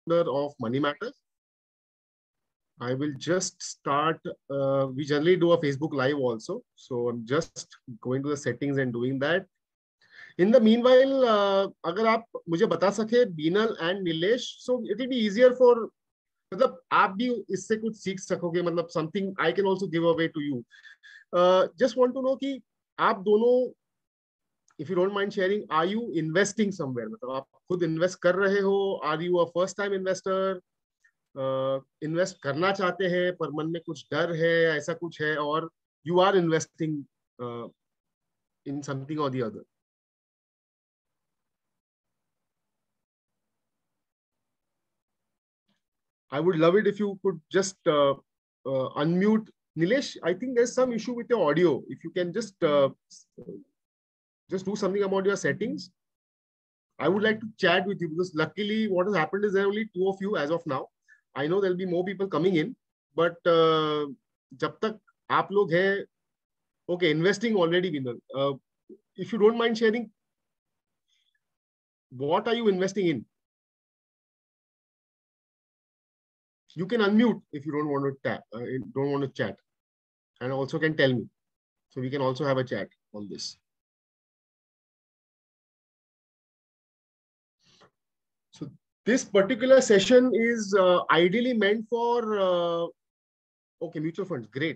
of Money Matters. I will just start. We generally do a Facebook Live also. So I'm just going to the settings and doing that. In the meanwhile, अगर आप मुझे बता सके Binal and Nilesh, so it will be easier for, मतलब आप भी इससे कुछ सीख सकोगे, मतलब something I can also give away to you. Just want to know कि आप दोनों, if you don't mind sharing, are you investing somewhere? मतलब आप खुद इन्वेस्ट कर रहे हो? Are you a first time investor? Invest करना चाहते हैं पर मन में कुछ डर है, ऐसा कुछ है, और you are investing in something or the other? I would love it if you could just unmute. Nilesh, I think there's some issue with your audio. If you can just do something about your settings. I would like to chat with you because luckily what has happened is there are only two of you as of now. I know there'll be more people coming in, but जब तक आप लोग हैं, okay, investing already, Vinal. If you don't mind sharing, what are you investing in? You can unmute if you don't want to chat, and also can tell me, so we can also have a chat on this. So this particular session is ideally meant for okay, mutual funds. Great.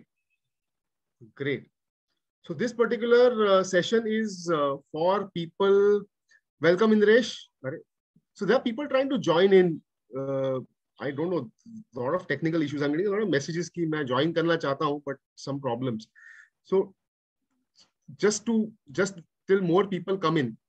So this particular session is for people. Welcome, Indresh. So there are people trying to join in. I don't know, a lot of technical issues. I'm getting a lot of messages कि मैं join करना चाहता हूँ, but some problems. So just till more people come in.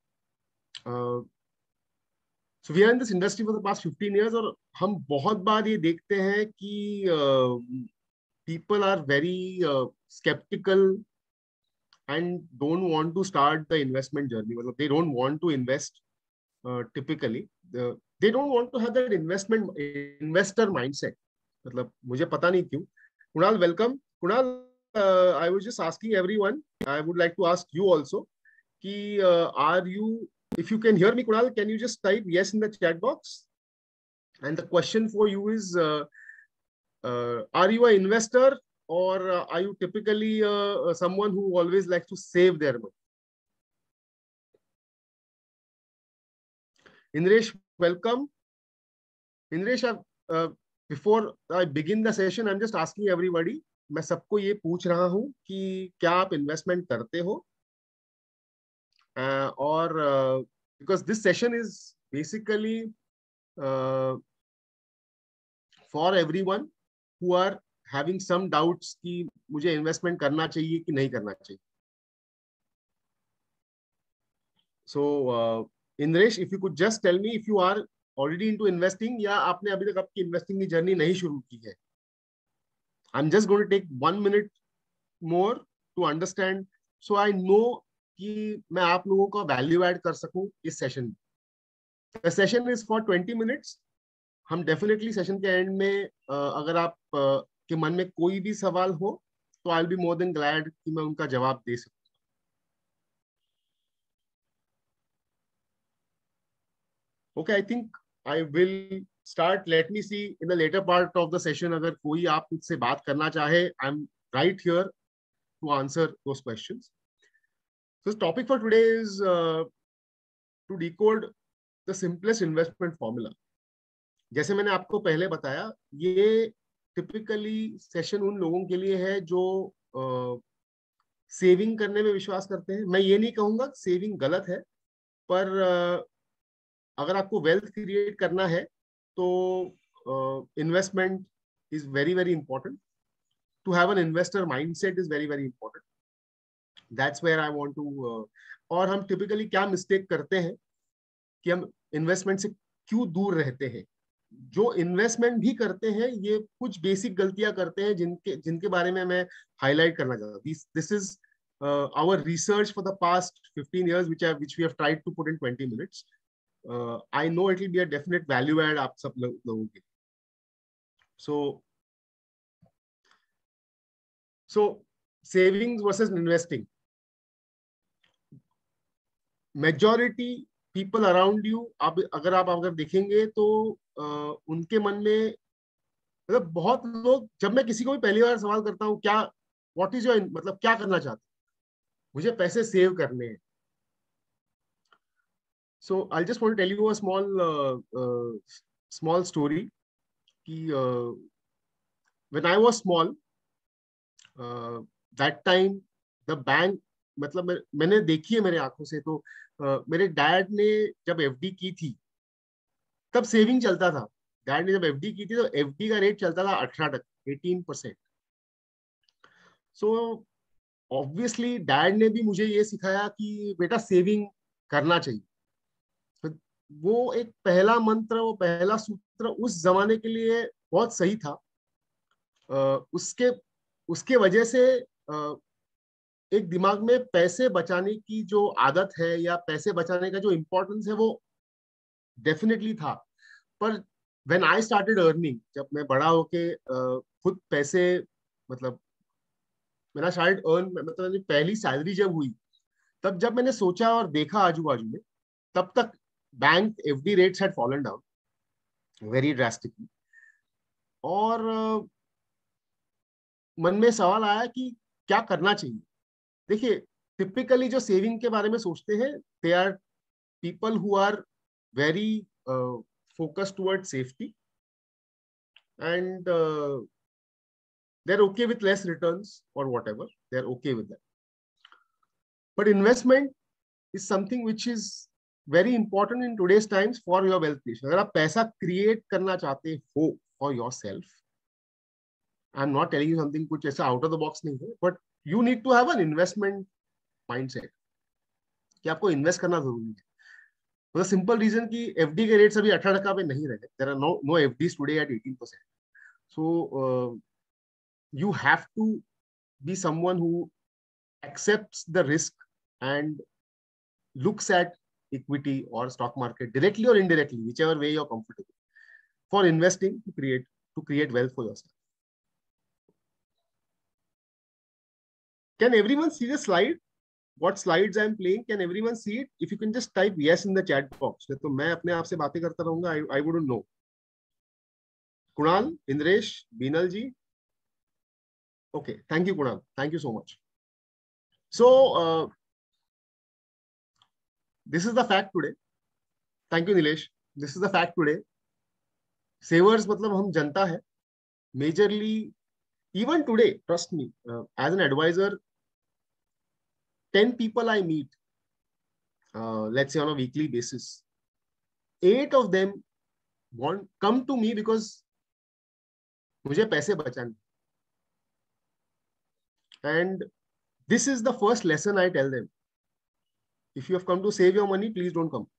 So we are in this industry for the past 15 years, और हम बहुत बार ये देखते हैं कि people are very skeptical and don't want to start the investment journey. They don't want to invest typically. They don't want to have that investor mindset. मतलब मुझे पता नहीं क्यों. Kunal, welcome. Kunal, I was just asking everyone. I would like to ask you also. कि are you? If you can hear me, Kunal, can you just type yes in the chat box? And the question for you is, are you an investor, or are you typically someone who always likes to save their money? Indresh, welcome. Indresh, before I begin the session, I'm just asking everybody, मैं सबको ये पूछ रहा हूँ कि क्या आप investment करते हो? और because this session is basically for everyone who are having some doubts कि मुझे इन्वेस्टमेंट करना चाहिए कि नहीं करना चाहिए. So Indresh, if you could just tell me if you are already into investing या आपने अभी तक आपकी इन्वेस्टिंग की जर्नी नहीं शुरू की है. I'm just going to take 1 minute more to understand, so I know कि मैं आप लोगों का वैल्यू ऐड कर सकूं इस सेशन में. The session is for 20 minutes. हम डेफिनेटली सेशन के एंड में अगर आप के मन में कोई भी सवाल हो तो I will be more than glad कि मैं उनका जवाब दे सकूं. Okay, I think I will start. Let me see in the later part of the session अगर कोई आप मुझसे बात करना चाहे, I'm right here to answer those questions. So the topic for today is to decode the simplest investment formula. जैसे मैंने आपको पहले बताया, ये टिपिकली सेशन उन लोगों के लिए है जो सेविंग करने में विश्वास करते हैं. मैं ये नहीं कहूंगा सेविंग गलत है, पर अगर आपको वेल्थ क्रिएट करना है तो investment is very very important. To have an investor mindset is very very important. That's where I want to. और हम टिपिकली क्या मिस्टेक करते हैं कि हम इन्वेस्टमेंट से क्यों दूर रहते हैं. जो इन्वेस्टमेंट भी करते हैं ये कुछ बेसिक गलतियां करते हैं जिनके बारे में मैं हाईलाइट करना चाहता हूं. This is our research for the past 15 years which we have tried to put in 20 minutes. I know it will be a definite value add आप सब लोगों के. So savings versus investing. Majority people around you, आप अगर देखेंगे तो उनके मन में, मतलब बहुत लोग, जब मैं किसी को भी पहली बार सवाल करता हूँ क्या, व्हाट इज योर, मतलब क्या करना चाहते हैं, मुझे पैसे सेव करने हैं. So I just want to tell you a small story कि when I was small, that time the bank, मतलब मैंने देखी है मेरे आंखों से, तो मेरे डैड ने जब एफडी की थी तब सेविंग चलता था. डैड ने जब एफडी की थी तो एफडी का रेट चलता था 18%, 18%. सो ऑब्वियसली डैड ने भी मुझे ये सिखाया कि बेटा सेविंग करना चाहिए. तो वो एक पहला मंत्र, वो पहला सूत्र उस जमाने के लिए बहुत सही था. उसके उसके वजह से एक दिमाग में पैसे बचाने की जो आदत है, या पैसे बचाने का जो इम्पोर्टेंस है, वो डेफिनेटली था. पर व्हेन आई स्टार्टेड अर्निंग, जब मैं बड़ा होके खुद पैसे, मतलब मेरा शायद अर्न, मतलब मेरी पहली सैलरी जब हुई, तब जब मैंने सोचा और देखा आजू बाजू में, तब तक bank FD rates had fallen down very drastically. और मन में सवाल आया कि क्या करना चाहिए. देखिए, टिपिकली जो सेविंग के बारे में सोचते हैं, they are people who are very focused towards safety, and they're okay with less returns or whatever, they're okay with that. But investment is something which is very important in today's times for your wealth creation. अगर आप पैसा create करना चाहते हो for yourself, I'm not telling you something कुछ ऐसा out of the box नहीं है, but you need to have an investment mindset कि आपको इन्वेस्ट करना जरूरी है. For the simple reason कि एफडी के रेट्स अभी 18% पे नहीं रहे. There are no FDs today at 18%. So you have to be someone who accepts the risk and looks at equity or stock market directly or indirectly, whichever way you're comfortable, for investing to create wealth for yourself. Can everyone see the slide? What slides I'm playing? Can everyone see it? If you can just type yes in the chat box. तो मैं अपने आप से बातें करता रहूंगा. I wouldn't know. Kunal, Indresh, Beenal ji. Okay, thank you, Kunal. Thank you so much. So this is the fact today. Thank you, Nilesh. This is the fact today. Savers मतलब हम जनता है. Majorly, even today, trust me, as an advisor, 10 people I meet, let's say on a weekly basis, 8 of them come to me because मुझे पैसे बचाने. And this is the first lesson I tell them. If you have come to save your money, please don't come.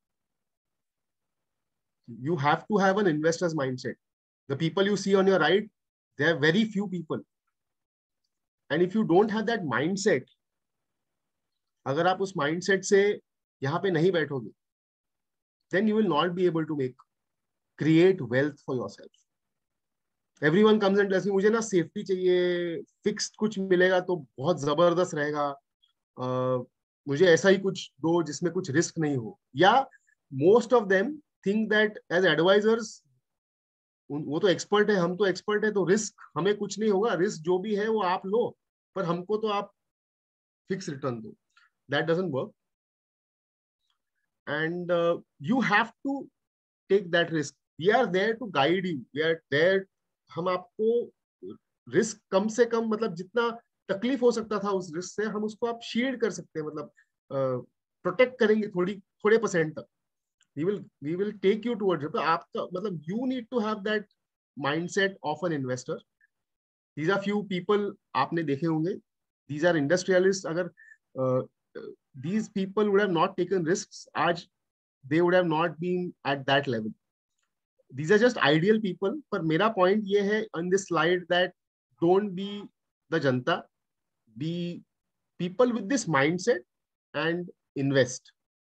You have to have an investor's mindset. The people you see on your right, they are very few people. And if you don't have that mindset, अगर आप उस mindset से यहाँ पे नहीं बैठोगे, then you will not be able to create wealth for yourself. Everyone comes and tells me, मुझे ना सेफ्टी चाहिए, फिक्स्ड कुछ मिलेगा तो बहुत जबरदस्त रहेगा, मुझे ऐसा ही कुछ दो जिसमें कुछ रिस्क नहीं हो. या most of them think that as advisers, वो तो एक्सपर्ट है, हम तो एक्सपर्ट है, तो रिस्क हमें कुछ नहीं होगा, रिस्क जो भी है वो आप लो, पर हमको तो आप फिक्स रिटर्न दो. That doesn't work. And you have to take that risk. We are there to guide you. We are there, हम आपको रिस्क कम से कम, मतलब जितना तकलीफ हो सकता था उस रिस्क से, हम उसको आप शील्ड कर सकते हैं, मतलब प्रोटेक्ट करेंगे थोड़े परसेंट तक. we will take you towards it. तो आपका मतलब you need to have that mindset of an investor. These are few people आपने देखे होंगे. These are industrialists. अगर these people would have not taken risks, आज they would have not been at that level. These are just ideal people. पर मेरा point ये है on this slide that don't be the Janata, be people with this mindset and invest.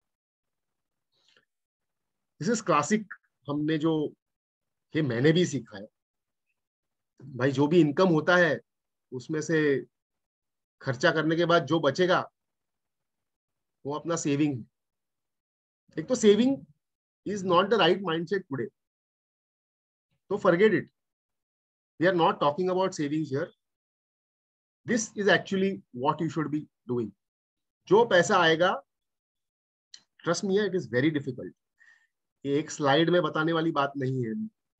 This is classic. हमने जो, ये मैंने भी सीखा है भाई, जो भी इनकम होता है उसमें से खर्चा करने के बाद जो बचेगा वो अपना सेविंग है. एक तो saving is not the right mindset today, तो forget it. We are not talking about savings here. This is actually what you should be doing. जो पैसा आएगा, trust me, it is very difficult. ये एक slide में बताने वाली बात नहीं है.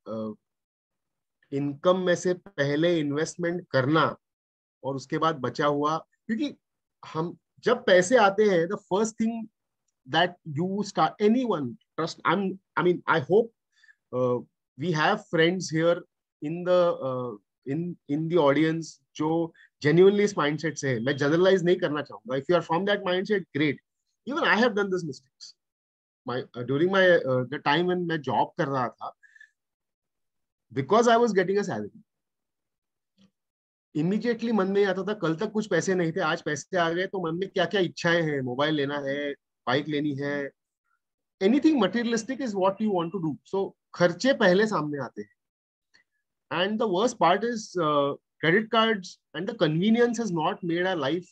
इनकम में से पहले इन्वेस्टमेंट करना और उसके बाद बचा हुआ, क्योंकि हम जब पैसे आते हैं, the first thing that you start, anyone, trust, I mean, I hope we have friends here in the in the audience जो genuinely इस mindset से है. मैं generalize नहीं करना चाहूंगा. If you are from that mindset, great. Even I have done this mistakes. During my the time when मैं job कर रहा था, because I was getting a salary, immediately मन में आता था, कल तक कुछ पैसे नहीं थे, आज पैसे आ गए, तो मन में क्या क्या इच्छाएं हैं, मोबाइल लेना है, बाइक लेनी है, anything materialistic is what you want to do. So खर्चे पहले सामने आते हैं. And the worst part is credit cards and the convenience has not made our life,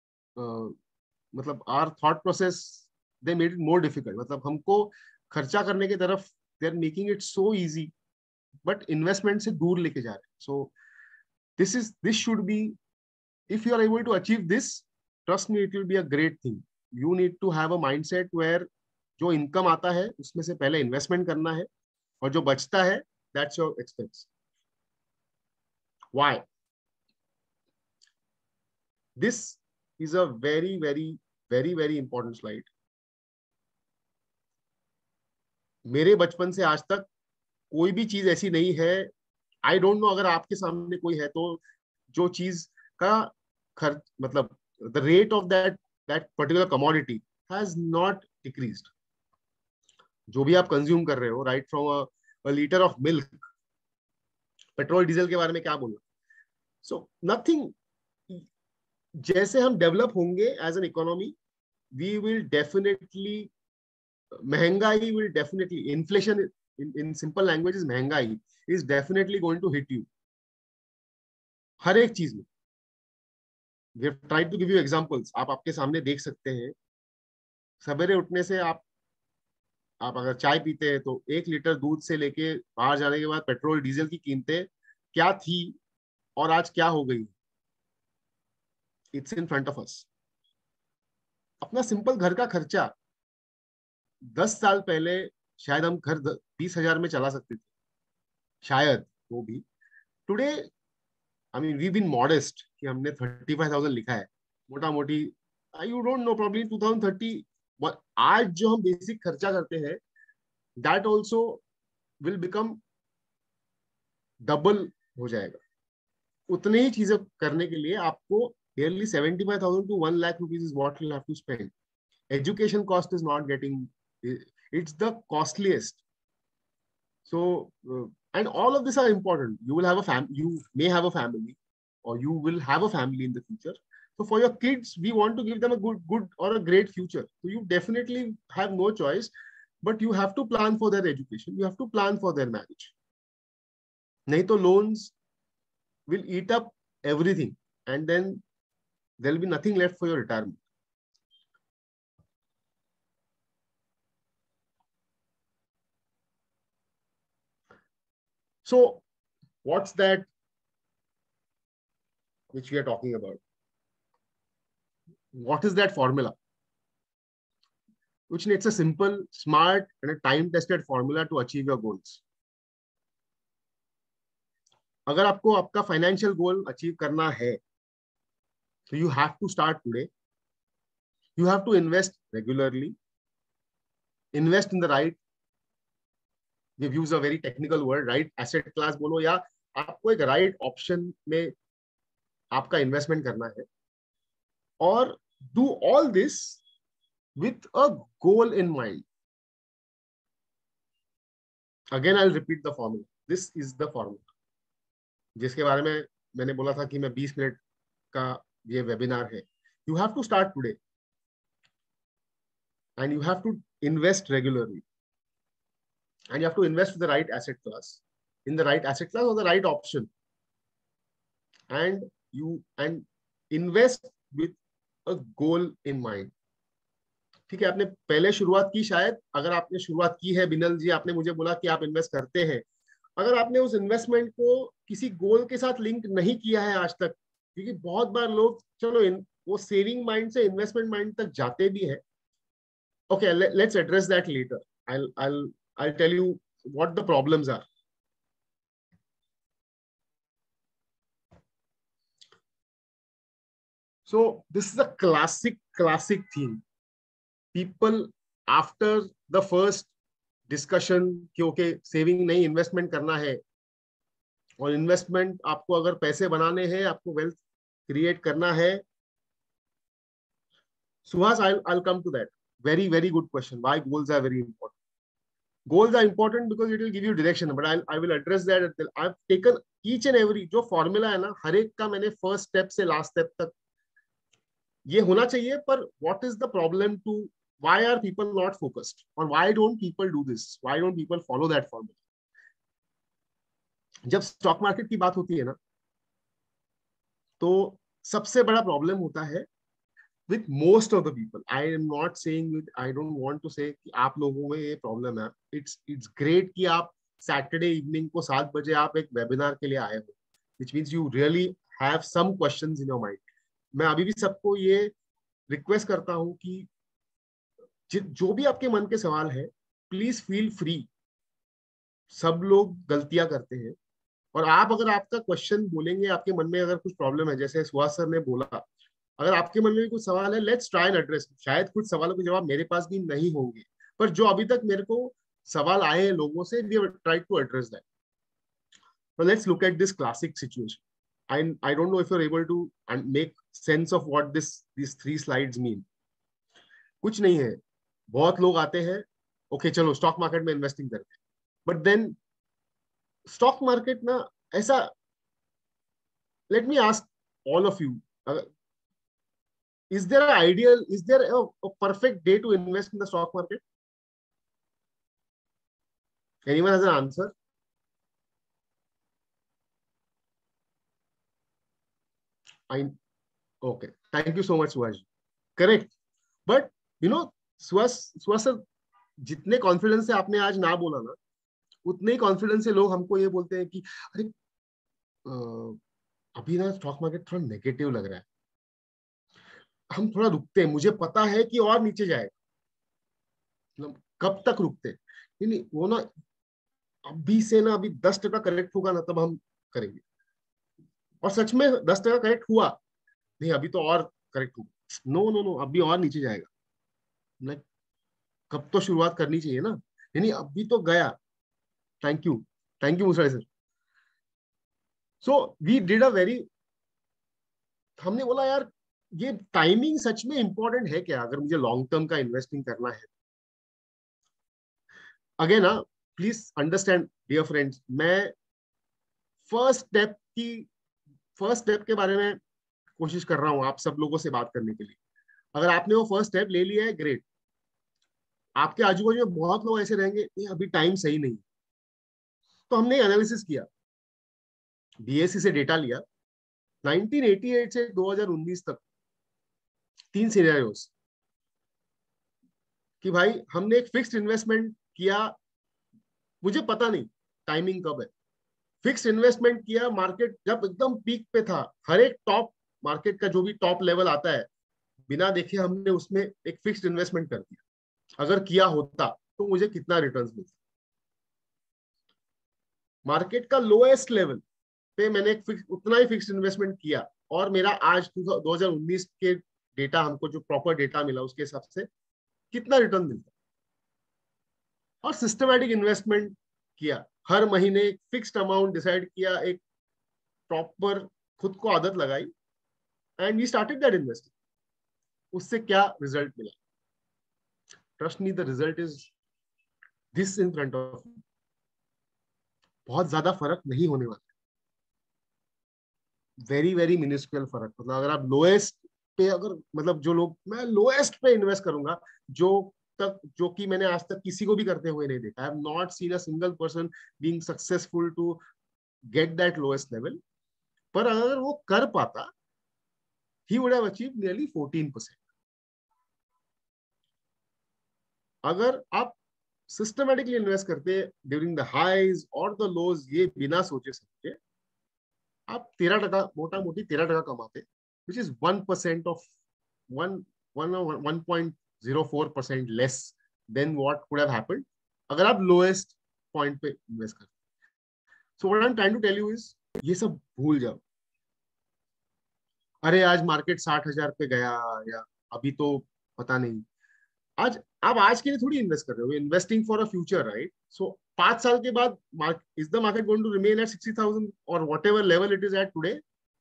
मतलब our thought process, they made it more difficult. मतलब हमको खर्चा करने की तरफ they are making it so easy, but investment से दूर लेके जा रहे हैं. So this should be, if you are able to achieve this, trust me, it will be a great thing. You need to have a mindset where जो income आता है उसमें से पहले इन्वेस्टमेंट करना है, और जो बचता है, that's your expense. Why? This is a very very very very important slide. मेरे बचपन से आज तक कोई भी चीज ऐसी नहीं है, आई डोंट नो अगर आपके सामने कोई है तो, जो चीज का खर्च, मतलब the rate of that that particular commodity has not decreased. जो भी आप कंज्यूम कर रहे हो, right from a litre of milk, petrol diesel के बारे में क्या बोलना. So nothing. जैसे हम डेवलप होंगे as an economy, we will definitely, महंगाई will definitely, inflation in simple language is महंगाई is definitely going to hit you. हर एक चीज में. We have tried to give you examples. आप आपके सामने देख सकते हैं. सवेरे उठने से आप अगर चाय पीते हैं तो 1 लीटर दूध से लेके बाहर जाने के बाद पेट्रोल डीजल की कीमतें क्या थी और आज क्या हो गई, it's in front of us. अपना सिंपल घर का खर्चा 10 साल पहले शायद हम घर 20,000 में चला सकते थे, शायद वो भी. Today, I mean, we been modest कि हमने 35,000 लिखा है मोटा मोटी. यू डोंट नो, प्रॉब्ली 2030 आज जो हम बेसिक खर्चा करते हैं, that also will become double हो जाएगा. उतने ही चीजें करने के लिए आपको nearly 75,000 to 1 lakh rupees is what you'll have to spend. Education cost is not getting, it's the costliest. So, and all of these are important. You will have you may have a family, or you will have a family in the future. So for your kids, we want to give them a good or a great future. So you definitely have no choice, but you have to plan for their education. You have to plan for their marriage. नहीं तो loans will eat up everything, and then there will be nothing left for your retirement. So what's that which we are talking about? What is that formula? Which needs a simple, smart, and a time-tested formula to achieve your goals. अगर आपको आपका financial goal achieve करना है, so you have to start today. You have to invest regularly. Invest in the right, we've used a very technical word, right asset class बोलो, या आपको एक right option में आपका investment करना है. और do all this with a goal in mind. Again, I'll repeat the formula. This is the formula. जिसके बारे में मैंने बोला था कि मैं 20 मिनट का ये वेबिनार है. You have to start today. And you have to invest regularly. And you have to invest with the right asset class, in the right asset class or the right option. And invest with a goal in mind. ठीक है, आपने पहले शुरुआत की, शायद अगर आपने शुरुआत की है बिनल जी, आपने मुझे बोला कि आप इन्वेस्ट करते हैं, अगर आपने उस इन्वेस्टमेंट को किसी गोल के साथ लिंक नहीं किया है आज तक, क्योंकि बहुत बार लोग चलो वो सेविंग माइंड से इन्वेस्टमेंट माइंड तक जाते भी है. Okay, let's address that later. I'll tell you what the problems are. So this is a classic theme. People after the first discussion कि ओके सेविंग नहीं इन्वेस्टमेंट करना है, और इन्वेस्टमेंट आपको अगर पैसे बनाने हैं, आपको वेल्थ क्रिएट करना है. Suhas, I'll come to that. Very good question. Why goals are very important? Goals are important because it will give you direction, but I will address that. I've taken each and every जो formula है ना, हर एक का मैंने first step से last step तक ये होना चाहिए. पर what is the problem to, why are people not focused, और why don't people do this, why don't people follow that formula. जब स्टॉक मार्केट की बात होती है ना, तो सबसे बड़ा प्रॉब्लम होता है with most of the people. I am not saying it, I don't want to say कि आप लोगों में ये प्रॉब्लम है. It's great कि आप सैटरडे इवनिंग को 7 बजे आप एक वेबिनार के लिए आए हो, which means you really have some questions in your mind. मैं अभी भी सबको ये रिक्वेस्ट करता हूँ कि जो भी आपके मन के सवाल है, प्लीज फील फ्री. सब लोग गलतियां करते हैं, और आप अगर आपका क्वेश्चन बोलेंगे, आपके मन में अगर कुछ प्रॉब्लम है, जैसे सुहास सर ने बोला, अगर आपके मन में भी कुछ सवाल है, लेट्स ट्राई एंड एड्रेस. शायद कुछ सवालों के जवाब मेरे पास भी नहीं होंगे, पर जो अभी तक मेरे को सवाल आए हैं लोगों से, we try to address that. So let's look at this classic situation. I don't know if you're able to make sense of what these 3 slides mean. कुछ नहीं है, बहुत लोग आते हैं, ओके चलो स्टॉक मार्केट में इन्वेस्टिंग करते हैं, बट देन स्टॉक मार्केट ना ऐसा, let me ask all of you, is there a perfect day to invest in the stock market? Anyone has an answer? I Okay, thank you so much Suhas. Correct, but you know, Suhas sir, जितने confidence से आपने आज ना बोला ना, उतने ही confidence से लोग हमको ये बोलते हैं कि अरे अभी ना स्टॉक मार्केट थोड़ा नेगेटिव लग रहा है, हम थोड़ा रुकते हैं, मुझे पता है कि और नीचे जाएगा. मतलब कब तक रुकते हैं? नहीं, वो ना अभी से ना, अभी 10% करेक्ट होगा ना, तब हम करेंगे. और सच में 10% करेक्ट हुआ, नहीं अभी तो और करेक्ट होगा, नो नो नो, अभी और नीचे जाएगा. लाइक कब तो शुरुआत करनी चाहिए ना, नहीं अभी तो गया. Thank you Musrai sir. So we did a very, हमने बोला यार ये टाइमिंग सच में इंपॉर्टेंट है क्या, अगर मुझे लॉन्ग टर्म का इन्वेस्टिंग करना है. अगेन ना, प्लीज अंडरस्टैंड डियर फ्रेंड्स, मैं फर्स्ट स्टेप की फर्स्ट स्टेप के बारे में कोशिश कर रहा हूं आप सब लोगों से बात करने के लिए. अगर आपने वो फर्स्ट स्टेप ले लिया है, ग्रेट. आपके आजू बाजू में बहुत लोग ऐसे रहेंगे, ये अभी टाइम सही नहीं. तो हमने एनालिसिस किया, बीएससी से डेटा लिया, 1988 से 2019 तक 3 सिनेरियोस, कि भाई हमने एक फिक्स्ड इन्वेस्टमेंट किया, मुझे पता नहीं टाइमिंग कब है, फिक्स्ड इन्वेस्टमेंट किया, मार्केट जब एकदम पीक पे था, हर एक टॉप मार्केट का जो भी टॉप लेवल आता है, बिना देखे हमने उसमें एक फिक्स्ड इन्वेस्टमेंट कर दिया. अगर किया होता तो मुझे कितना रिटर्न्स मिलता. मार्केट का लोएस्ट लेवल पे मैंने उतना ही फिक्स्ड इन्वेस्टमेंट किया, और मेरा आज 2019 के डेटा, हमको जो प्रॉपर डेटा मिला उसके हिसाब से कितना रिटर्न मिलता. और सिस्टमैटिक इन्वेस्टमेंट किया, हर महीने एक फिक्स्ड अमाउंट डिसाइड किया, एक प्रॉपर खुद को आदत लगाई, and we started that investing. उससे क्या रिजल्ट मिला? Trust me, the result is this in front of. बहुत ज्यादा फर्क नहीं होने वाला, वेरी मिनिस्क्यूल फर्क. मतलब अगर आप लोएस्ट पे, अगर मतलब जो लोग, मैं लोएस्ट पे इन्वेस्ट करूंगा, जो कि मैंने आज तक किसी को भी करते हुए नहीं देखा. I have not seen a single person being successful to get that lowest level. पर अगर वो कर पाता, he would have achieved nearly 14%. अगर आप सिस्टमेटिकली इन्वेस्ट करते ड्यूरिंग द हाइज और द लोज, ये बिना सोचे समझे, आप 13%, मोटा मोटी 13% कमाते, which is 1% of one 1.04% less than what could have happened अगर आप लोएस्ट पॉइंट पे इन्वेस्ट करते. So what I am trying to tell you is, ये सब भूल जाओ. अरे आज मार्केट 60,000 पे गया, या अभी तो पता नहीं. आज आप आज के लिए थोड़ी इन्वेस्ट कर रहे हो, investing for a future, right? So 5 साल के बाद is the market going to remain at 60,000 और whatever level it is at today?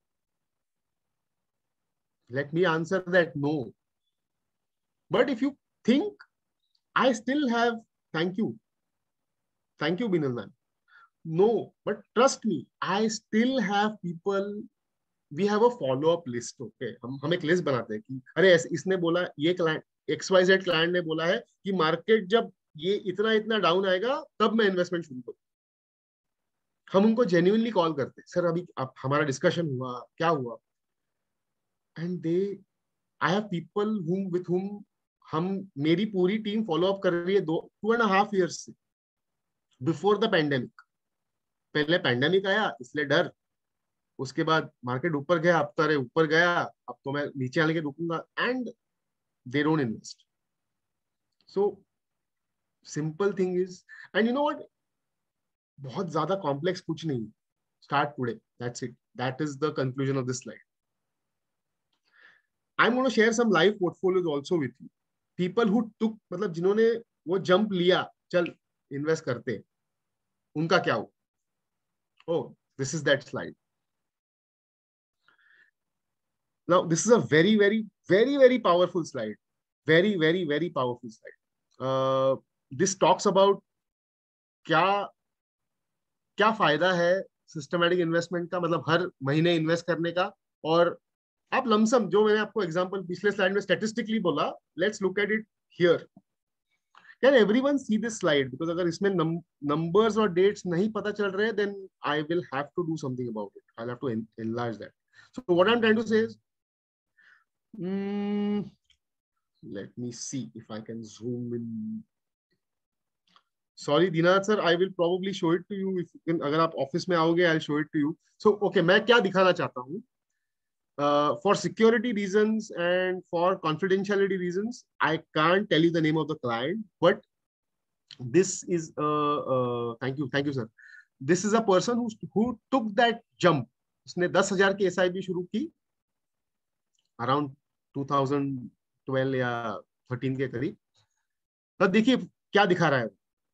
Let me answer that, no. But if you think I still have, thank you Binal ma'am. No, but trust me, I still have people, we have a follow up list. Okay, हम एक list बनाते हैं कि अरे इसने बोला, ये client XYZ client ने बोला है कि मार्केट जब ये इतना इतना डाउन आएगा तब मैं इन्वेस्टमेंट शुरू करूँ. हम उनको जेन्युइनली कॉल करते, सर अभी अब हमारा डिस्कशन हुआ, क्या हुआ? And they, I have people with whom हम, मेरी पूरी टीम फॉलो अप कर रही है 2.5 years से, बिफोर द पेंडेमिक. पहले पेंडेमिक आया इसलिए डर, उसके बाद मार्केट ऊपर गया, अब तो अरे ऊपर गया, अब तो मैं नीचे आने के रुकूंगा, and they don't invest. So simple thing is, and you know what, बहुत ज्यादा कॉम्प्लेक्स कुछ नहीं. Start today, that's it. That is the conclusion of this slide. I am gonna share some live portfolios also with you. People who took, मतलब जिन्होंने वो jump लिया, चल invest करते, उनका क्या हो. Oh, this is that slide. Now, this is a very, very, very, very powerful slide. Very, very, very powerful slide. This talks about क्या क्या फायदा है सिस्टमैटिक इन्वेस्टमेंट का, मतलब हर महीने इन्वेस्ट करने का. और आप लमसम, जो मैंने आपको एग्जांपल पिछले स्लाइड में स्टैटिस्टिकली बोला, let's look at it here. Can everyone see this slide? Because अगर इसमें नंबर्स और डेट्स नहीं पता चल रहे, then I will have to do something about it. I have to enlarge that. So what I'm trying to say is, let me see if I can zoom in. Sorry Dinanath sir, I will probably show it to you if you can. अगर आप office में आओगे, I'll show it to you. So okay, मैं क्या दिखाना चाहता हूँ? For security reasons and for confidentiality reasons, I can't tell you the name of the client, but this is thank you sir. This is a person who took that jump. उसने 10,000 की SIP शुरू की around 2012 या 13 के करीब. तब देखिए क्या दिखा रहा है.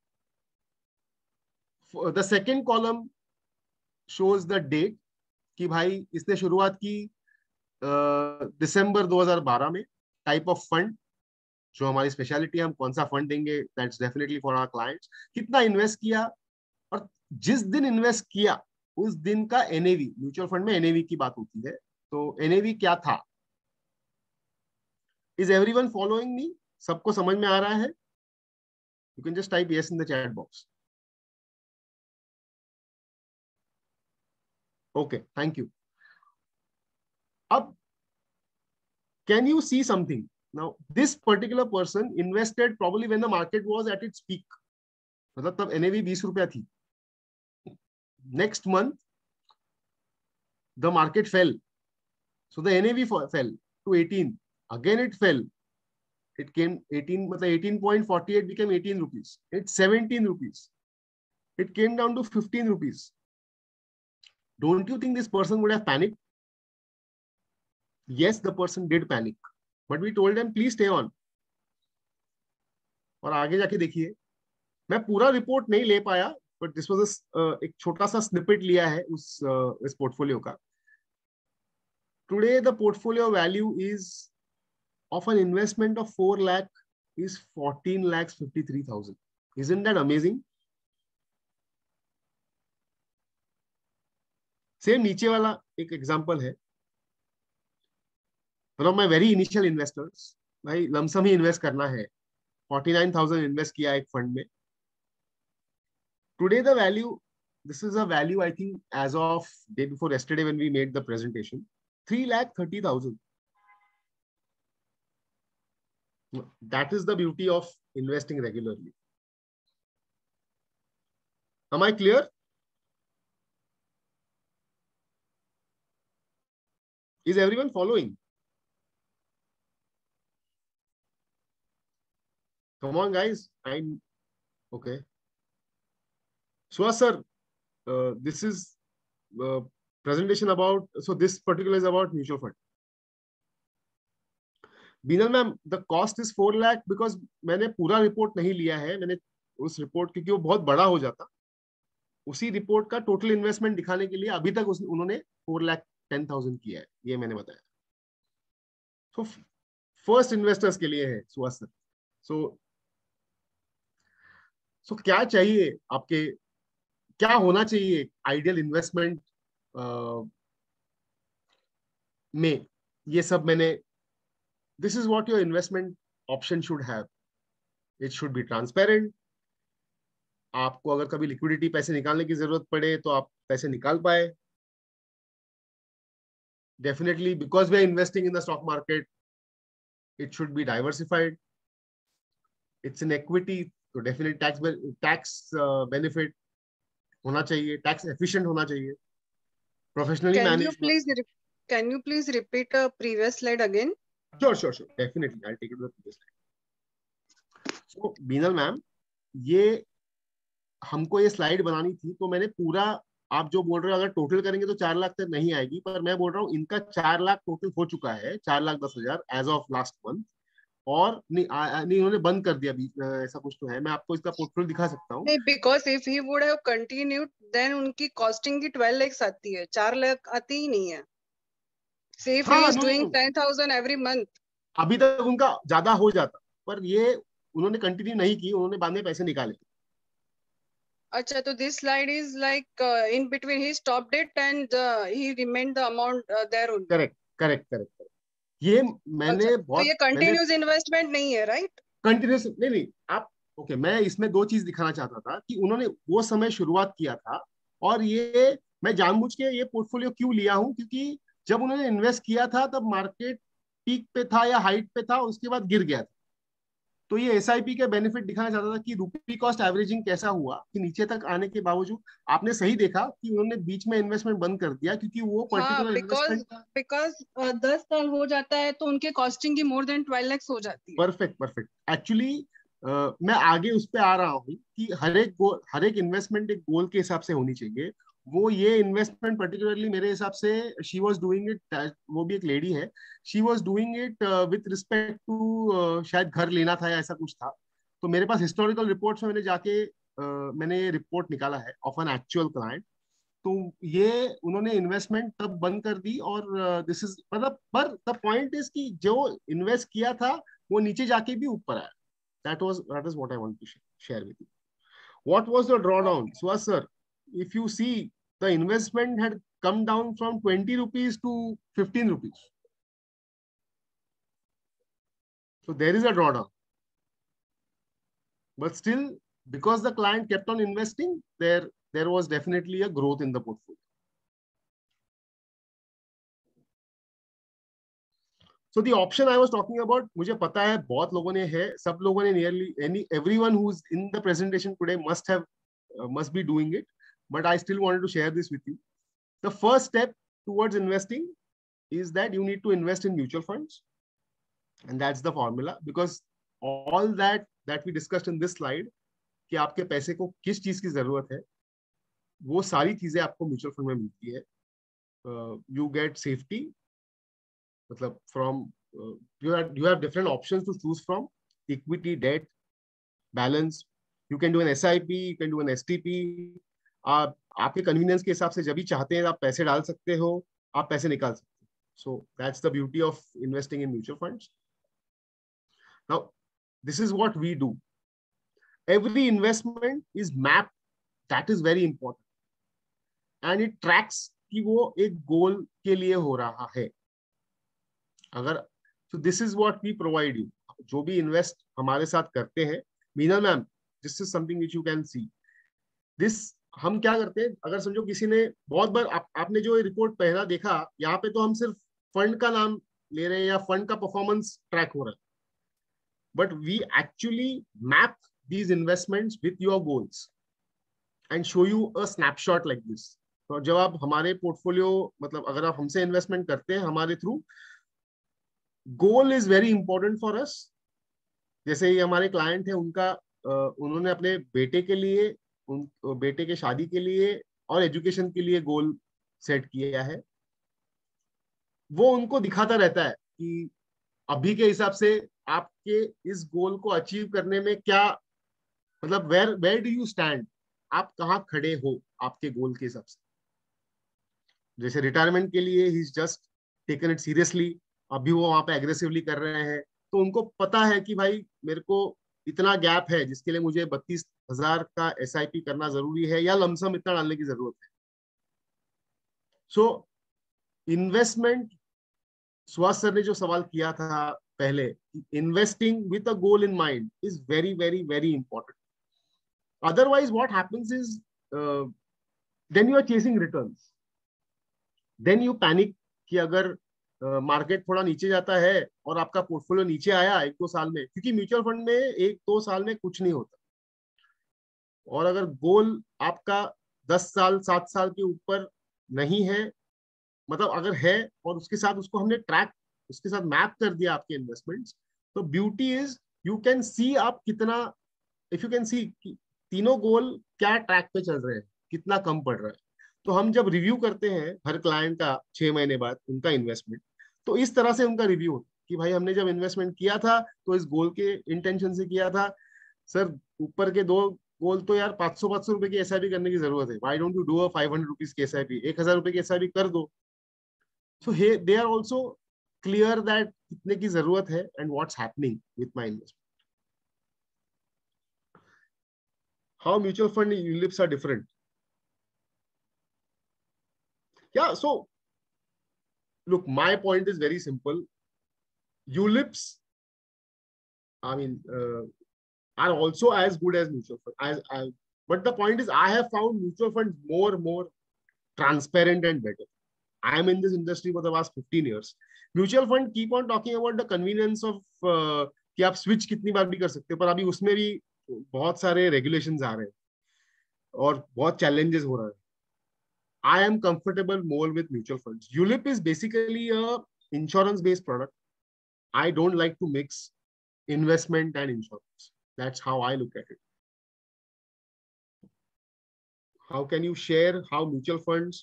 The second column shows the date, कि भाई इसने शुरुआत की दिसंबर 2012 में. टाइप ऑफ फंड, जो हमारी स्पेशलिटी है, हम कौन सा फंड देंगे, that's definitely for our clients. कितना इन्वेस्ट किया, और जिस दिन इन्वेस्ट किया उस दिन का एनएवी. म्यूचुअल फंड में एनएवी की बात होती है, तो एनएवी क्या था. Is everyone following me? सबको समझ में आ रहा है? You can just type yes in the chat box. Okay, thank you. अब can you see something? Now this particular person invested probably when the market was at its peak. मतलब तब NAV 20 रुपया थी. Next month the market fell, so the NAV fell to 18. Again it fell. It came 18, मतलब 18.48 became 18 rupees. It's 17 rupees. It came down to 15 rupees. Don't you think this person would have panicked? Yes, the person did panic, but we told them please stay on. और आगे जाके देखिए, मैं पूरा report नहीं ले पाया, बट दिस वाज एक छोटा सा स्निपेट लिया है इस पोर्टफोलियो का. Today the portfolio value is of an investment of 4 lakh is 14,53,000. Isn't that amazing? Same नीचे वाला एक एग्जांपल है. One of my very initial investors, भाई लमसम ही इन्वेस्ट करना है, 49,000 इन्वेस्ट किया एक फंड में. Today the value, this is a value I think as of day before yesterday when we made the presentation, 3,30,000. That is the beauty of investing regularly. Am I clear? Is everyone following? Come on, guys. I'm okay. Suhas sir, this is presentation about, so this particular is about mutual fund. Binal ma'am, the cost is 4 lakh because मैंने पूरा report नहीं लिया है, मैंने उस report क्योंकि वो बहुत बड़ा हो जाता, उसी रिपोर्ट का टोटल इन्वेस्टमेंट दिखाने के लिए अभी तक उन्होंने 4,10,000 किया है, ये मैंने बताया। सो फर्स्ट इन्वेस्टर्स के लिए है सुहास सर। सो क्या चाहिए आपके, क्या होना चाहिए आइडियल इन्वेस्टमेंट में, ये सब मैंने, this is what your investment option should have. It should be transparent. आपको अगर कभी लिक्विडिटी पैसे निकालने की जरूरत पड़े तो आप पैसे निकाल पाए। Definitely, because we are investing in the stock market, it should be diversified. It's an equity, so definitely tax benefit होना चाहिए, tax efficient होना चाहिए, professionally managed. Can you please repeat a previous slide again? Sure. Definitely, I'll take it to the previous slide. So, Binal ma'am, ये हमको ये slide बनानी थी, तो मैंने पूरा, आप जो बोल रहे हो अगर टोटल करेंगे तो 4 लाख तक नहीं आएगी, पर मैं बोल रहा हूँ इनका 4 लाख टोटल हो चुका है, 4,10,000 एज ऑफ लास्ट मंथ, और नहीं उन्होंने बंद कर दिया बीच में, ऐसा कुछ तो है। मैं आपको इसका पोर्टफोलियो दिखा सकता हूँ। नहीं, because if he would have continued then उनकी कॉस्टिंग की 12 लाख आती है, 4 लाख आती ही नहीं है। Say if he is doing 10,000 every month, अभी तक उनका ज्यादा हो जाता, पर ये उन्होंने कंटिन्यू नहीं की, उन्होंने बाद में पैसे निकाले। अच्छा, तो this slide is like in between he stopped it and he remained the amount there only. Correct. ये मैंने अच्छा, बहुत, तो ये कंटिन्यूअस इन्वेस्टमेंट नहीं है, राइट? कंटिन्यूस नहीं आप ओके। मैं इसमें 2 चीज दिखाना चाहता था कि उन्होंने वो समय शुरुआत किया था, और ये मैं जानबूझ के ये पोर्टफोलियो क्यों लिया हूं, क्योंकि जब उन्होंने इन्वेस्ट किया था तब मार्केट पीक पे था या हाइट पे था, उसके बाद गिर गया था। तो ये एसआईपी के बेनिफिट दिखाना चाहता था कि रुपी कॉस्ट एवरेजिंग कैसा हुआ, कि नीचे तक आने के बावजूद आपने सही देखा कि उन्होंने बीच में इन्वेस्टमेंट बंद कर दिया, क्योंकि वो पर्टिकुलर इन्वेस्टमेंट बिकॉज 10 साल हो जाता है तो उनके कॉस्टिंग की मोर देन 12 लाख हो जाती है। परफेक्ट। एक्चुअली मैं आगे उस पर आ रहा हूँ कि हर एक इन्वेस्टमेंट एक गोल के हिसाब से होनी चाहिए। वो ये इन्वेस्टमेंट पर्टिकुलरली मेरे हिसाब से शी वाज डूइंग इट, वो भी एक लेडी है, she was doing it with respect to शायद घर लेना था या ऐसा कुछ था। तो मेरे पास हिस्टोरिकल रिपोर्ट्स में मैंने जाके मैंने ये रिपोर्ट निकाला है ऑफ एन एक्चुअल क्लाइंट। तो ये उन्होंने इन्वेस्टमेंट तब बंद कर दी, और दिस इज मतलब, पर द पॉइंट इज कि जो इन्वेस्ट किया था वो नीचे जाके भी ऊपर आया। that is what I want to share with you. What was the drawdown? Suhas sir, if you see, the investment had come down from 20 rupees to 15 rupees. So there is a drawdown. But still, because the client kept on investing, there was definitely a growth in the portfolio. So the option I was talking about, मुझे पता है बहुत लोगों ने है, सब लोगों ने nearly everyone who's in the presentation today must be doing it, but I still wanted to share this with you. The first step towards investing is that you need to invest in mutual funds, and that's the formula, because all that we discussed in this slide, कि आपके पैसे को किस चीज की जरूरत है, वो सारी चीजें आपको म्यूचुअल फंड में मिलती है। You get safety, मतलब from you have different options to choose from: equity, debt, balance. You can do an SIP, you can do an STP. आप आपके कन्वीनियंस के हिसाब से जब भी चाहते हैं आप पैसे डाल सकते हो, आप पैसे निकाल सकते हो। So that's the beauty of investing in mutual funds. Now, this is what we do. Every investment is mapped. That is very important, and it tracks कि वो एक गोल के लिए हो रहा है। अगर so this is what we provide you. जो भी इन्वेस्ट हमारे साथ करते हैं, Meena ma'am, this is something which you can see. This हम क्या करते हैं, अगर समझो किसी ने बहुत बार आपने जो रिपोर्ट पहला देखा, यहाँ पे तो हम सिर्फ फंड का नाम ले रहे हैं या फंड का परफॉर्मेंस ट्रैक हो रहा है, but we actually map these investments with your goals and show you a snapshot like this. तो जब आप हमारे पोर्टफोलियो मतलब अगर आप हमसे इन्वेस्टमेंट करते हैं हमारे through, goal is very important for us. जैसे ये हमारे क्लाइंट है, उनका उन्होंने अपने बेटे के लिए, बेटे के शादी के लिए और एजुकेशन के लिए गोल सेट किया है. वो उनको दिखाता रहता है कि अभी के हिसाब से आपके इस गोल को अचीव करने में क्या, मतलब वेयर डू यू स्टैंड, आप कहाँ खड़े हो आपके गोल के हिसाब से. जैसे रिटायरमेंट के लिए he just taken it seriously, अभी वो वहां पे एग्रेसिवली कर रहे हैं, तो उनको पता है कि भाई मेरे को इतना गैप है जिसके लिए मुझे 32,000 का SIP करना जरूरी है या लमसम इतना डालने की जरूरत है. सो इन्वेस्टमेंट, सुहास सर ने जो सवाल किया था पहले, investing with a goal in mind is very very very important. Otherwise what happens is then you are chasing returns, then you panic कि अगर मार्केट थोड़ा नीचे जाता है और आपका पोर्टफोलियो नीचे आया 1-2 साल में, क्योंकि म्यूचुअल फंड में 1-2 साल में कुछ नहीं होता. और अगर गोल आपका 10 साल 7 साल के ऊपर नहीं है, मतलब अगर है और उसके साथ उसको हमने ट्रैक, उसके साथ मैप कर दिया आपके इन्वेस्टमेंट्स, तो beauty is you can see आप कितना, इफ यू कैन सी तीनों गोल क्या ट्रैक पे चल रहे हैं, कितना कम पड़ रहा है. तो हम जब रिव्यू करते हैं हर क्लाइंट का 6 महीने बाद उनका इन्वेस्टमेंट, तो इस तरह से उनका रिव्यू होता है कि भाई हमने जब इन्वेस्टमेंट किया था तो इस गोल के इंटेंशन से किया था. सर ऊपर के 2 गोल तो यार 500 रुपए की SIP करने की जरूरत है, why don't you do a 500 rupees की SIP, 1,000 रुपए की SIP कर दो. So hey, they are also clear that कितने की जरूरत है and what's happening with my investment. How mutual fund ULIPs are different. Yeah, so look, my point is very simple. ULIPs, I mean, are also as good as mutual fund. But the point is, I have found mutual funds more transparent and better. I am in this industry for the last 15 years. Mutual fund keep on talking about the convenience of कि आप switch कितनी बार भी कर सकते हो, पर अभी उसमें भी बहुत सारे रेगुलेशंस आ रहे हैं और बहुत challenges हो रहे हैं. I am comfortable more with mutual funds. ULIP is basically a insurance-based product. I don't like to mix investment and insurance. That's how I look at it. How can you share how mutual funds?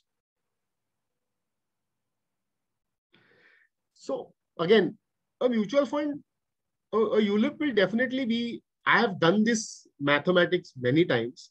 So again, a mutual fund, a ULIP will definitely be, I have done this mathematics many times.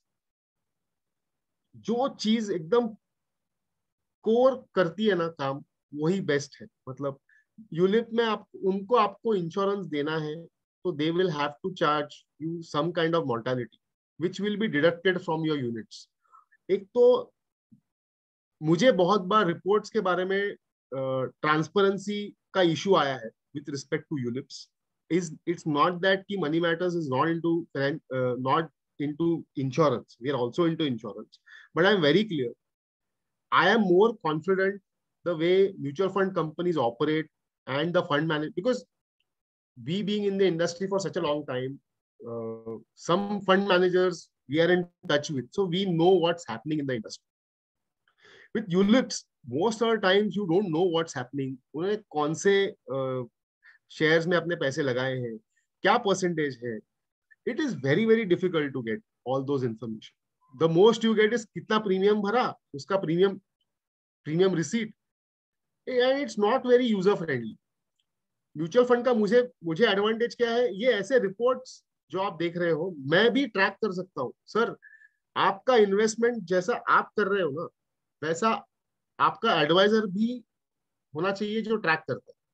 जो चीज एकदम core करती है ना काम, वही best है. मतलब यूलिप में आप उनको आपको इंश्योरेंस देना है, तो they will have to charge you some kind of mortality which will be deducted from your units. एक तो मुझे बहुत बार रिपोर्ट्स के बारे में ट्रांसपेरेंसी का इशू आया है with respect to ULIPs. It's not that ki Money Matters is not into insurance. We are also into insurance, but I'm very clear. I am more confident the way mutual fund companies operate and the fund manager, because we being in the industry for such a long time, some fund managers we are in touch with, so we know what's happening in the industry. With ULIPs, most of the times you don't know what's happening. उन्होंने कौन से shares में अपने पैसे लगाए हैं, क्या percentage है. It is very very difficult to get all those information. The most you get is कितना प्रीमियम भरा, उसका premium receipt, and it's not very user friendly. Mutual fund का मुझे एडवांटेज क्या है, ये ऐसे रिपोर्ट्स जो आप देख रहे हो मैं भी ट्रैक कर सकता हूँ. सर आपका इन्वेस्टमेंट जैसा आप कर रहे हो ना, वैसा आपका एडवाइजर भी होना चाहिए जो ट्रैक करता है.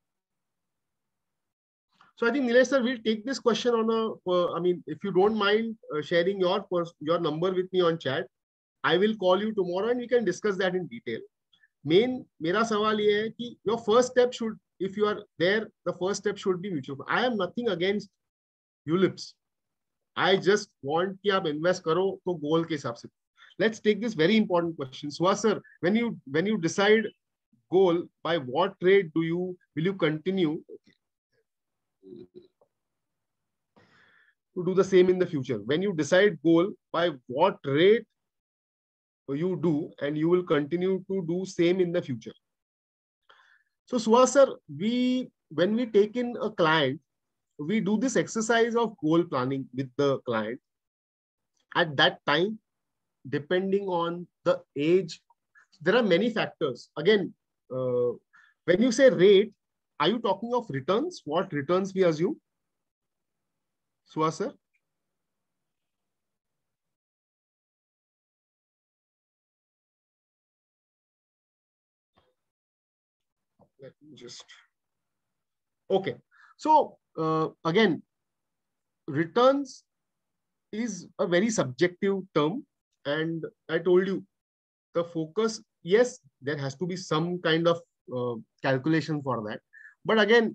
So I think Nilesh sir, we'll take this question on I mean, if you don't mind sharing your number with me on chat, I will call you tomorrow and we can discuss that in detail. मेरा सवाल ये है कि your first step should, if you are there, the first step should be mutual fund. I am nothing against ULIPs. I just want कि आप invest करो तो goal के हिसाब से. Let's take this very important question. Suhas sir, when you decide goal, by what rate will you continue? Okay. to do the same in the future. When you decide goal, by what rate you do, and you will continue to do same in the future. So Suhas sir, when we take in a client, we do this exercise of goal planning with the client. At that time, depending on the age, there are many factors. Again, when you say rate, are you talking of returns? What returns we assume? Suhas sir? Let me just... Okay. So again, returns is a very subjective term. And I told you, the focus, yes, there has to be some kind of calculation for that. But again,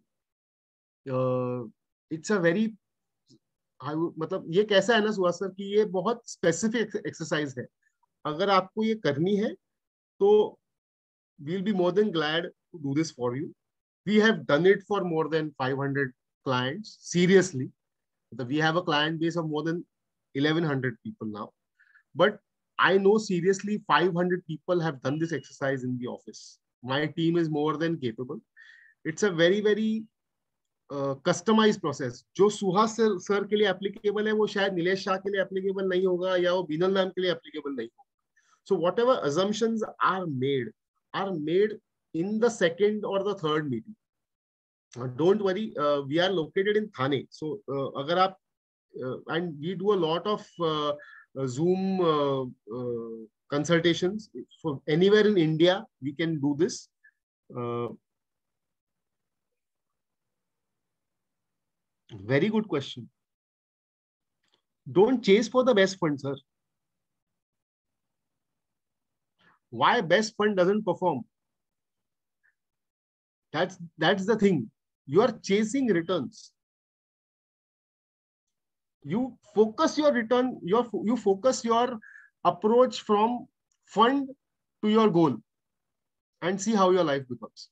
it's a very... मतलब ये कैसा है ना Suhas sir कि ये बहुत specific exercise है. अगर आपको ये करनी है तो we'll be more than glad to do this for you. We have done it for more than 500 clients. Seriously, we have a client base of more than 1100 people now. But I know seriously 500 people have done this exercise in the office. My team is more than capable. It's a very, very customise process. जो Suhas sir के लिए applicable है वो शायद नीलेश शाह के लिए applicable नहीं होगा, या वो बीनल मैम के लिए एप्लीकेबल नहीं होगा. So whatever assumptions are made in the second or the third meeting. Don't worry, we are located in Thane. So agar aap, and we do a lot of Zoom consultations. For anywhere in India, we can do this. Very good question. Don't chase for the best fund, sir. Why best fund doesn't perform? That's the thing. You are chasing returns. You focus your return, you focus your approach from fund to your goal and see how your life becomes.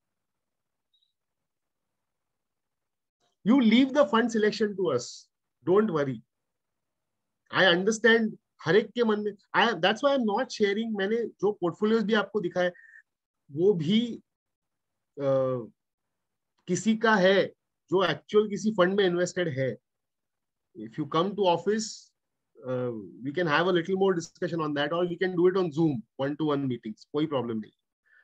You leave the fund selection to us. Don't worry. I understand हर एक के मन में. That's why I'm not sharing. मैंने जो portfolios भी आपको दिखाए वो भी किसी का है जो एक्चुअल किसी फंड में इन्वेस्टेड है. If you come to office, we can have a little more discussion on that, or we can do it on Zoom, one-to-one meetings. कोई problem नहीं.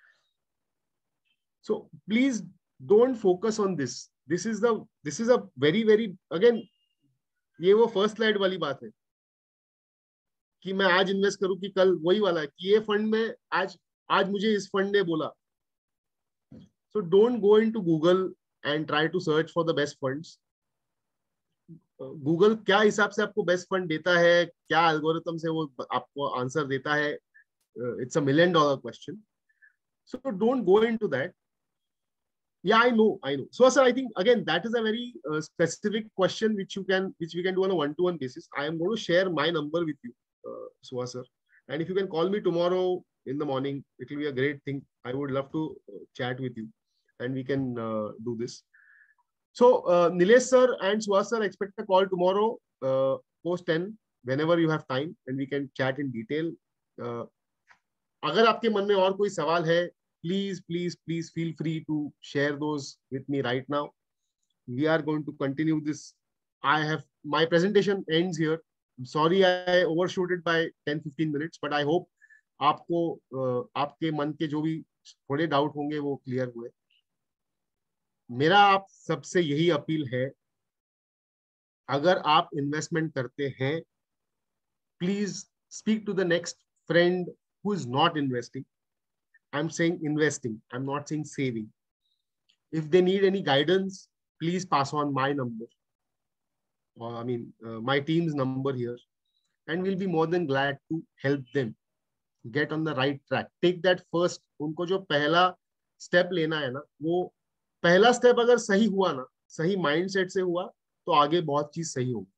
So please don't focus on this. This is a very, very, again, ये वो first slide वाली बात है कि मैं आज इन्वेस्ट करूं कि कल वही वाला है कि ये फंड में आज मुझे इस फंड ने बोला. So don't go into Google and try to search for the best funds. Google क्या हिसाब से आपको बेस्ट फंड देता है, क्या एल्गोरिथम से वो आपको आंसर देता है, it's $1 million question. So don't go into that. Yeah, I know. So sir, I think again that is a very specific question which we can do on a one-to-one basis. I am going to share my number with you, Suha sir, and if you can call me tomorrow in the morning, it will be a great thing. I would love to chat with you, and we can do this. So Nilesh sir and Suha sir, expect a call tomorrow post 10 whenever you have time, and we can chat in detail. अगर आपके मन में और कोई सवाल है, please feel free to share those with me right now. We are going to continue this. My presentation ends here. I'm sorry I overshoot it by 10-15 minutes, but I hope आपको आपके मन के जो भी थोड़े डाउट होंगे वो clear हुए. मेरा आप सबसे यही अपील है, अगर आप इन्वेस्टमेंट करते हैं, please speak to the next friend who is not investing. I'm saying investing. I'm not saying saving. If they need any guidance, please pass on my number. Or my team's number here. And we'll be more than glad to help them get on the right track. Take that first. उनको जो पहला step लेना है ना, वो पहला step अगर सही हुआ ना, सही mindset से हुआ, तो आगे बहुत चीज सही होगी.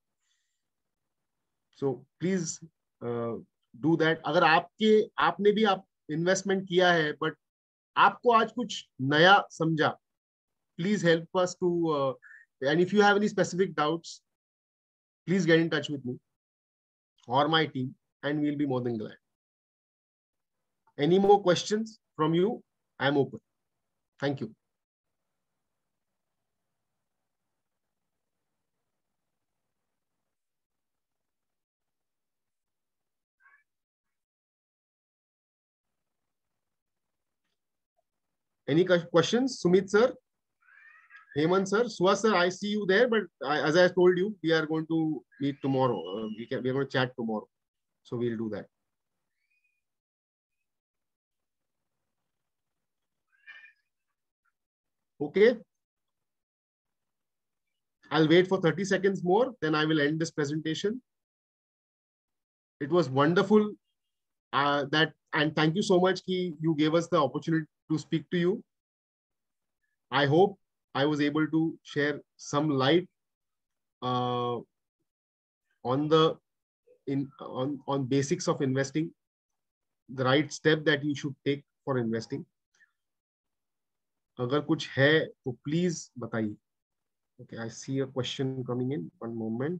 So please do that. अगर आपने भी इन्वेस्टमेंट किया है बट आपको आज कुछ नया समझा, please help us to, and if you have any specific doubts, please get in touch with me or my team, and we'll be more than glad. Any more questions from you? I'm open. Thank you. Any questions? Sumit sir, Hemant sir, Suhas sir, I see you there, but as I told you, we are going to meet tomorrow. We are going to chat tomorrow. So we'll do that. Okay. I'll wait for 30 seconds more, then I will end this presentation. It was wonderful and thank you so much ki you gave us the opportunity to speak to you. I hope I was able to share some light on basics of investing, the right step that you should take for investing. अगर कुछ है तो please बताइए. Okay, I see a question coming in. One moment.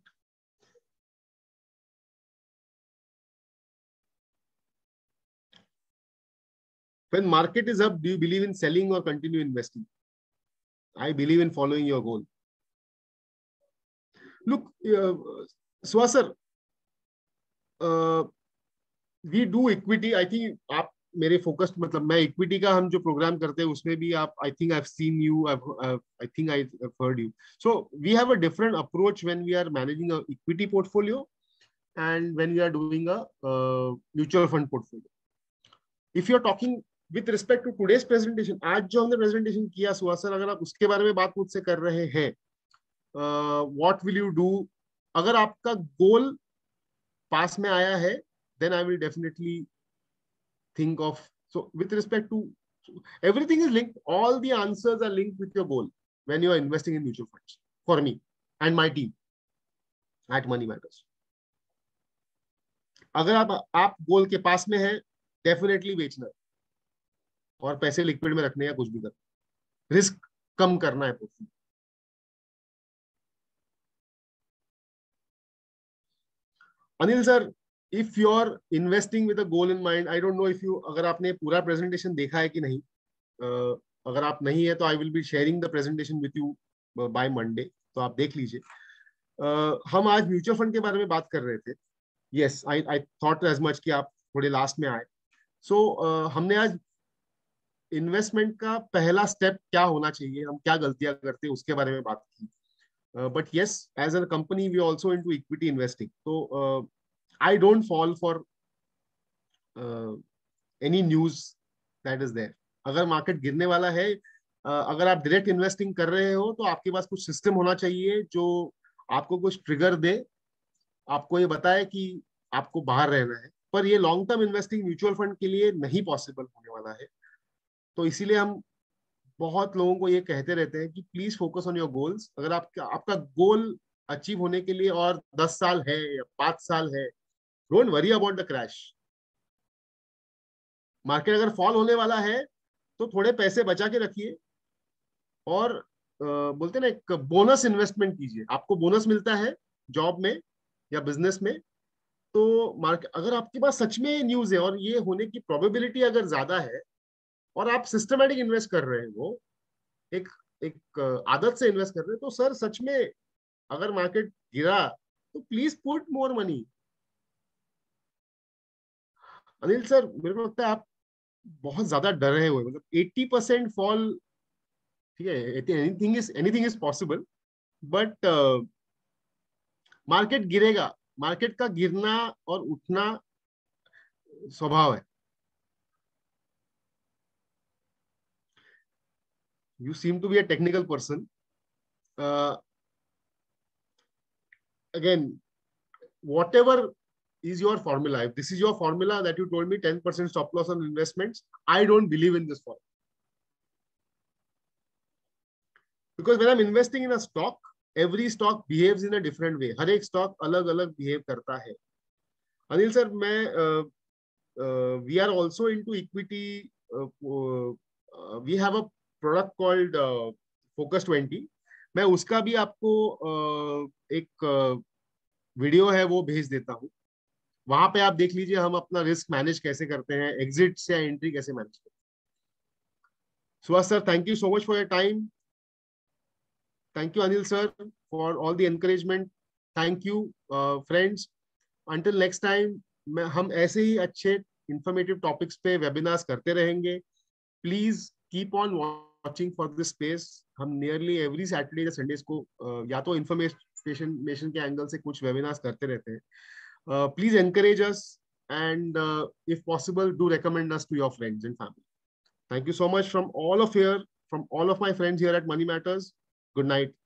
When market is up, do you believe in selling or continue investing? I believe in following your goal. Look, Suhas sir, we do equity. I think आप मेरे focused मतलब मैं equity का हम जो programme करते हैं उसमें भी आप I think I have seen you I think I have heard you so we have a different approach when we are managing a equity portfolio and when we are doing a mutual fund portfolio. If you are talking with respect to today's presentation, आज जो हमने presentation किया Suhas sir, अगर आप उसके बारे में बात मुझसे कर रहे हैं, व्हाट विल यू डू, अगर आपका गोल पास में आया है then I will definitely think of, so with respect to everything is linked, all the answers are linked with your goal when you are investing in mutual funds, for me and my team at Money Matters. अगर आप गोल के पास में हैं, definitely बेचना है और पैसे liquid में रखने या कुछ भी करना, रिस्क कम करना है portfolio. Anil sir, if you're investing with a goal in mind, I don't know if you, अगर आपने पूरा प्रेजेंटेशन देखा है कि नहीं, अगर आप नहीं है तो I will be sharing the presentation with you by Monday, तो आप देख लीजिए. हम आज म्यूचुअल फंड के बारे में बात कर रहे थे. Yes, I thought as much कि आप थोड़े लास्ट में आए. So हमने आज इन्वेस्टमेंट का पहला स्टेप क्या होना चाहिए, हम क्या गलतियां करते हैं उसके बारे में बात की. But yes, as a company we also into equity investing. So I don't fall for any news that is there. अगर मार्केट गिरने वाला है, अगर आप डायरेक्ट इन्वेस्टिंग कर रहे हो तो आपके पास कुछ सिस्टम होना चाहिए जो आपको कुछ ट्रिगर दे, आपको ये बताए कि आपको बाहर रहना है. पर ये long term investing mutual fund के लिए नहीं पॉसिबल होने वाला है. तो इसीलिए हम बहुत लोगों को ये कहते रहते हैं कि please focus on your goals. अगर आपका गोल अचीव होने के लिए और 10 साल है या 5 साल है, don't worry about the crash. Market अगर फॉल होने वाला है तो थोड़े पैसे बचा के रखिए और बोलते ना एक बोनस इन्वेस्टमेंट कीजिए. आपको बोनस मिलता है जॉब में या बिजनेस में, तो मार्केट अगर आपके पास सच में न्यूज है और ये होने की प्रोबेबिलिटी अगर ज्यादा है और आप सिस्टमैटिक इन्वेस्ट कर रहे हो, एक एक आदत से इन्वेस्ट कर रहे हो, तो सर सच में अगर मार्केट गिरा तो please put more money. Anil sir, मेरे को लगता है आप बहुत ज्यादा डर रहे हुए, मतलब 80% फॉल, ठीक है, anything is possible, but market गिरेगा. मार्केट का गिरना और उठना स्वभाव है. You seem to be a technical person. Again, whatever is your formula, if this is your formula that you told me 10% stop loss on investments, I don't believe in this formula. Because when I'm investing in a stock, every stock behaves in a different way. हर एक stock अलग अलग behave करता है. Anil sir, मैं we are also into equity. We have a product called Focus 20. मैं उसका भी आपको एक वीडियो है वो भेज देता हूँ, वहां पे आप देख लीजिए हम अपना रिस्क मैनेज कैसे करते हैं, एग्जिट या एंट्री कैसे मैनेज करते हैं. Subhash sir, thank you so much for your time. Thank you Anil sir for all the encouragement. Thank you friends. Until next time, हम ऐसे ही अच्छे इंफॉर्मेटिव टॉपिक्स पे वेबिनार्स करते रहेंगे. Please keep on watching for this space. हम nearly every Saturday या Sundays को या तो इंफॉर्मेशन के एंगल से कुछ वेबिनार्स करते रहते हैं. Please encourage us and if possible do recommend us to your friends and family. Thank you so much from all of my friends here at Money Matters. Good night.